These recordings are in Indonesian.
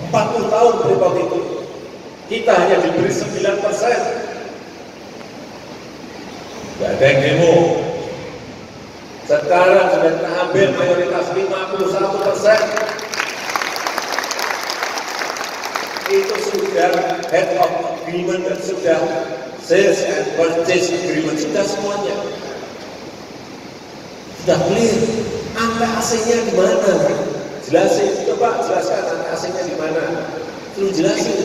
40 tahun berikut itu kita hanya diberi 9%. Gak ada yang demo. Sekarang sudah kita ambil mayoritas 51%. Itu sudah head of agreement dan sudah sales and purchase agreement, sudah semuanya. Sudah clear. Angka AC-nya di mana? Jelasin, coba jelaskan angka AC-nya di mana. Terus jelasin.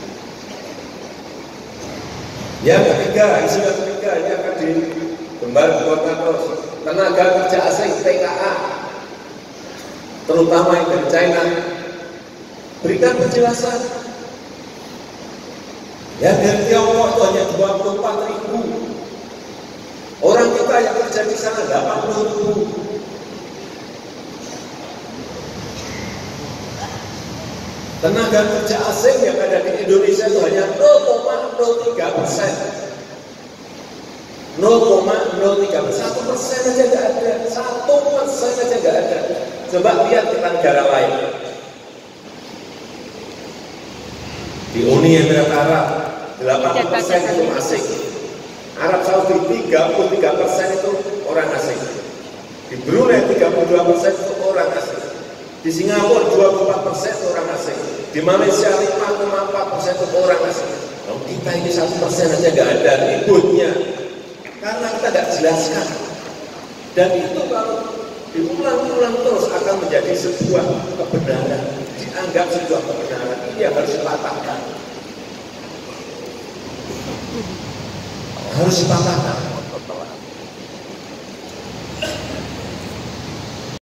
Yang ketiga, isu yang ketiga ini akan digembar-gemborkan terus. Tenaga kerja asing TKA, terutama yang dari China, berikan penjelasan. Ya dari Tiongkok itu hanya 24.000. Orang kita yang kerja di sana 80.000. Tenaga kerja asing yang ada di Indonesia itu hanya 0,03%. 0,03%, 1% aja nggak ada, 1% aja nggak ada. Coba lihat kita negara lain. Di Uni Emirat Arab 80% itu asing. Arab Saudi 33% itu orang asing. Di Brunei 32% itu orang asing. Di Singapura 24% itu orang asing. Di Malaysia 5,4% itu orang asing. Kalau kita ini 1% aja nggak ada ributnya. Karena kita nggak jelaskan. Dan itu kalau diulang-ulang terus akan menjadi sebuah kebenaran. Dianggap sebuah kebenaran. Ini yang harus dipatahkan. Harus dipatahkan.